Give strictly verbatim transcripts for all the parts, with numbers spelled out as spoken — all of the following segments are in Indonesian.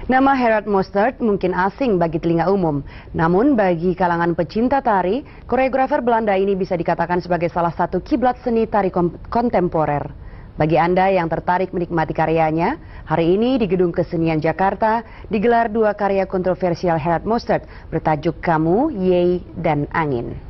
Nama Gerard Mostert mungkin asing bagi telinga umum, namun bagi kalangan pecinta tari, koreografer Belanda ini bisa dikatakan sebagai salah satu kiblat seni tari kontemporer. Bagi Anda yang tertarik menikmati karyanya, hari ini di Gedung Kesenian Jakarta digelar dua karya kontroversial Gerard Mostert bertajuk Kamu, Ye, dan Angin.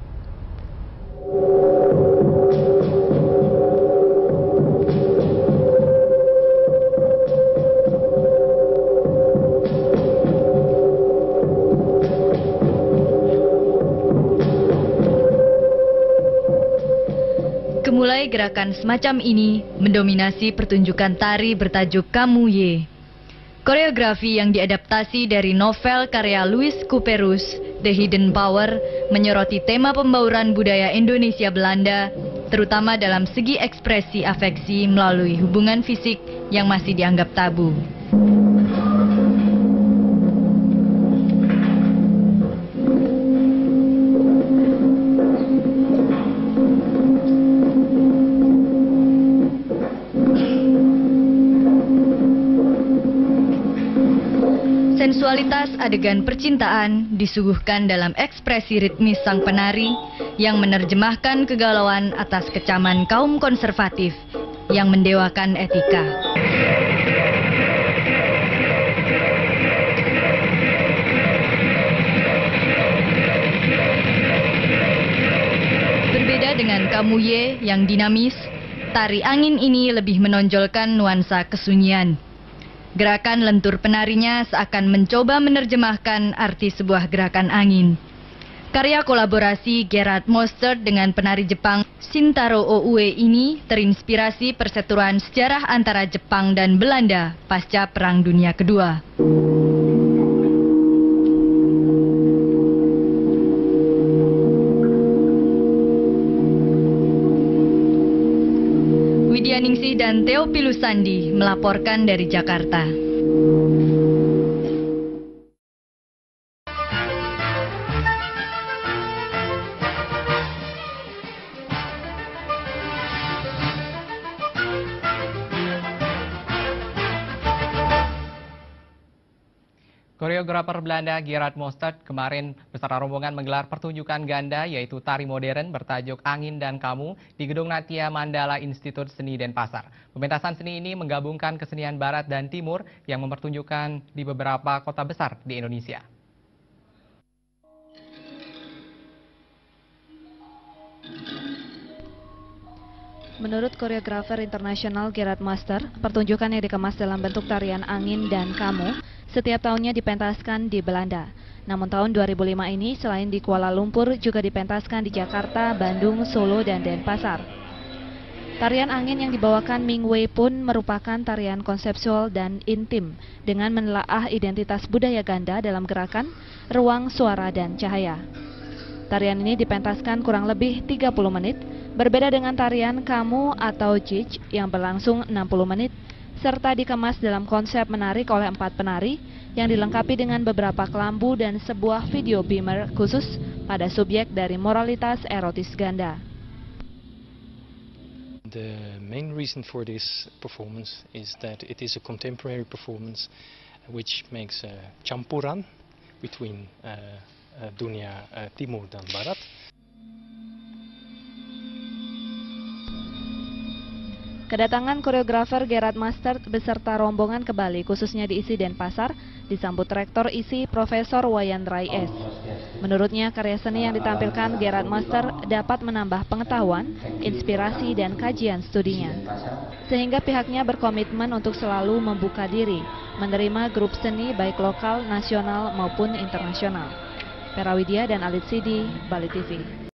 Mulai gerakan semacam ini mendominasi pertunjukan tari bertajuk Kamu Ye. Koreografi yang diadaptasi dari novel karya Louis Couperus, The Hidden Power, menyoroti tema pembauran budaya Indonesia Belanda, terutama dalam segi ekspresi afeksi melalui hubungan fisik yang masih dianggap tabu. Sensualitas adegan percintaan disuguhkan dalam ekspresi ritmis sang penari yang menerjemahkan kegalauan atas kecaman kaum konservatif yang mendewakan etika. Berbeda dengan Kamu Ye yang dinamis, tari angin ini lebih menonjolkan nuansa kesunyian. Gerakan lentur penarinya seakan mencoba menerjemahkan arti sebuah gerakan angin. Karya kolaborasi Gerard Mostert dengan penari Jepang Shintaro Oue ini terinspirasi perseteruan sejarah antara Jepang dan Belanda pasca Perang Dunia Kedua. Widya Ningsih dan Theophilus Sandi melaporkan dari Jakarta. Koreografer Belanda Gerard Mostert kemarin beserta rombongan menggelar pertunjukan ganda yaitu tari modern bertajuk Angin dan Kamu di Gedung Natya Mandala Institut Seni Denpasar. Pementasan seni ini menggabungkan kesenian barat dan timur yang mempertunjukkan di beberapa kota besar di Indonesia. Menurut koreografer internasional Gerard Mostert, pertunjukan yang dikemas dalam bentuk tarian Angin dan Kamu setiap tahunnya dipentaskan di Belanda. Namun tahun dua ribu lima ini selain di Kuala Lumpur juga dipentaskan di Jakarta, Bandung, Solo, dan Denpasar. Tarian angin yang dibawakan Ming Wei pun merupakan tarian konseptual dan intim dengan menelaah identitas budaya ganda dalam gerakan, ruang, suara, dan cahaya. Tarian ini dipentaskan kurang lebih tiga puluh menit, berbeda dengan tarian Kamu atau Jij yang berlangsung enam puluh menit, serta dikemas dalam konsep menarik oleh empat penari yang dilengkapi dengan beberapa kelambu dan sebuah video beamer khusus pada subjek dari moralitas erotis ganda. The main reason for this performance is that it is a contemporary performance which makes a campuran between uh, uh, dunia uh, timur dan barat. Kedatangan koreografer Gerard Mostert beserta rombongan ke Bali, khususnya di I S I Denpasar, disambut Rektor I S I Profesor Wayan Rai S. Menurutnya, karya seni yang ditampilkan Gerard Mostert dapat menambah pengetahuan, inspirasi, dan kajian studinya. Sehingga pihaknya berkomitmen untuk selalu membuka diri, menerima grup seni baik lokal, nasional, maupun internasional. Pera Widya dan Alit Sidi, Bali T V.